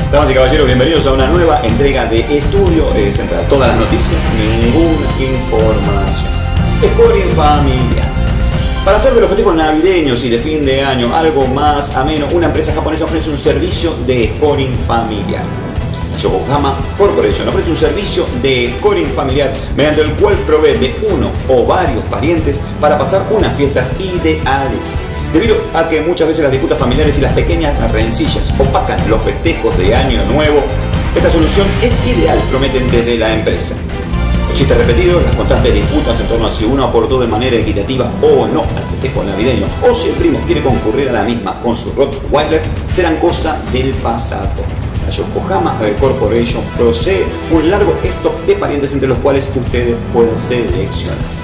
Damas y caballeros, bienvenidos a una nueva entrega de Estudio Central. Todas las noticias, ninguna información. Scoring familiar. Para hacer de los festejos navideños y de fin de año algo más ameno, una empresa japonesa ofrece un servicio de scoring familiar. Yokohama Corporation ofrece un servicio de scoring familiar mediante el cual provee de uno o varios parientes para pasar unas fiestas ideales. Debido a que muchas veces las disputas familiares y las pequeñas rencillas opacan los festejos de Año Nuevo, esta solución es ideal, prometen desde la empresa. Los chistes repetidos, las constantes disputas en torno a si uno aportó de manera equitativa o no al festejo navideño, o si el primo quiere concurrir a la misma con su Rottweiler, serán cosa del pasado. La Yokohama Corporation posee un largo stock de parientes entre los cuales ustedes pueden seleccionar.